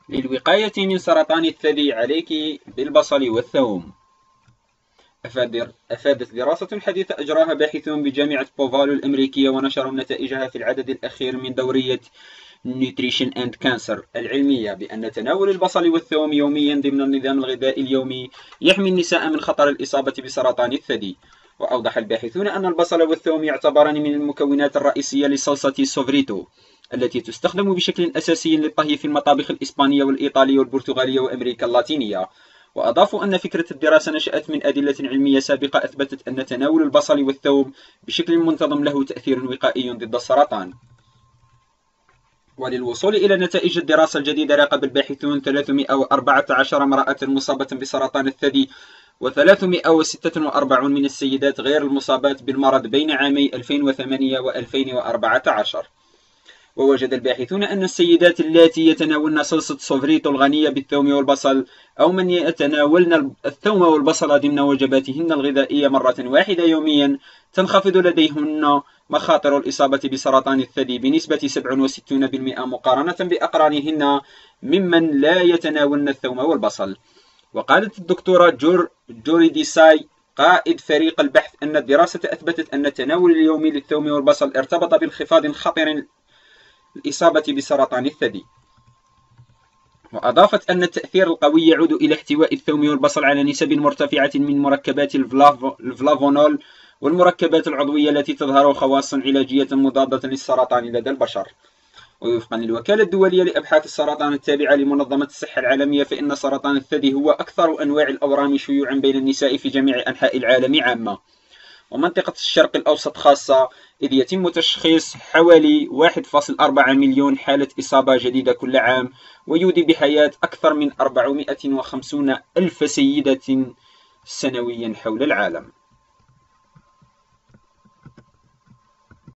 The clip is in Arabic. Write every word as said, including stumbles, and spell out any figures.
للوقاية من سرطان الثدي عليك بالبصل والثوم. أفادت دراسة حديثة أجراها باحثون بجامعة بوفالو الأمريكية ونشروا نتائجها في العدد الأخير من دورية Nutrition and Cancer العلمية بأن تناول البصل والثوم يوميا ضمن النظام الغذائي اليومي يحمي النساء من خطر الإصابة بسرطان الثدي. وأوضح الباحثون أن البصل والثوم يعتبران من المكونات الرئيسية لصلصة سوفريتو التي تستخدم بشكل أساسي للطهي في المطابخ الإسبانية والإيطالية والبرتغالية وأمريكا اللاتينية. وأضافوا أن فكرة الدراسة نشأت من أدلة علمية سابقة أثبتت أن تناول البصل والثوم بشكل منتظم له تأثير وقائي ضد السرطان. وللوصول إلى نتائج الدراسة الجديدة راقب الباحثون ثلاثمائة وأربعة عشر امرأة مصابة بسرطان الثدي وثلاثمائة وستة وأربعين من السيدات غير المصابات بالمرض بين عامي ألفين وثمانية وألفين وأربعة عشر. ووجد الباحثون أن السيدات اللاتي يتناولن صلصة سوفريتو الغنية بالثوم والبصل أو من يتناولن الثوم والبصل ضمن وجباتهن الغذائية مرة واحدة يوميا تنخفض لديهن مخاطر الإصابة بسرطان الثدي بنسبة سبعة وستين بالمئة مقارنة بأقرانهن ممن لا يتناولن الثوم والبصل. وقالت الدكتورة جور جوري ديساي قائد فريق البحث أن الدراسة أثبتت أن التناول اليومي للثوم والبصل ارتبط بانخفاض خطر الإصابة بسرطان الثدي. وأضافت أن التأثير القوي يعود إلى احتواء الثوم والبصل على نسب مرتفعة من مركبات الفلافونول والمركبات العضوية التي تظهر خواص علاجية مضادة للسرطان لدى البشر. ووفقا للوكالة الدولية لأبحاث السرطان التابعة لمنظمة الصحة العالمية فإن سرطان الثدي هو أكثر أنواع الأورام شيوعا بين النساء في جميع أنحاء العالم عامة ومنطقة الشرق الأوسط خاصة، إذ يتم تشخيص حوالي واحد فاصلة أربعة مليون حالة إصابة جديدة كل عام ويودي بحياة أكثر من أربعمائة وخمسين ألف سيدة سنويا حول العالم.